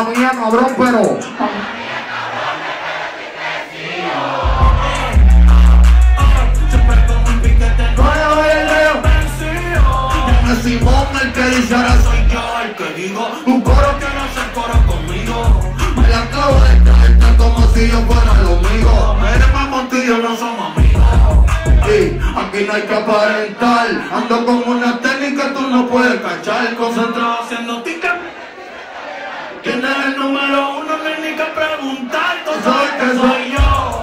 mía, cabrón, pero... Simón, el que dice ahora soy yo, el que digo un coro que no hace coro conmigo. Me la acabo de traer como si yo fuera el amigo. Eres más montillo, no somos amigos. Y aquí no hay que aparentar. Ando con una técnica tú no puedes cachar. Concentrado haciendo ticket. ¿Quién es el número uno? No hay ni que preguntar. Tú sabes que soy yo.